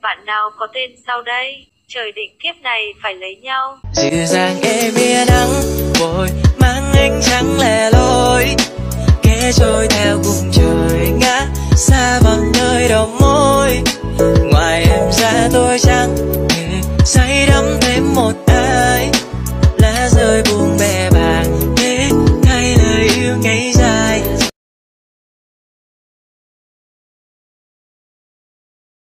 Bạn nào có tên sau đây? Trời định kiếp này phải lấy nhau. Dịu dàng êm bia nắng vội mang ánh trắng lẻ loi, kể trôi theo cùng trời ngã xa vào nơi đầu môi. Ngoài em ra tôi chẳng hề say đắm thêm một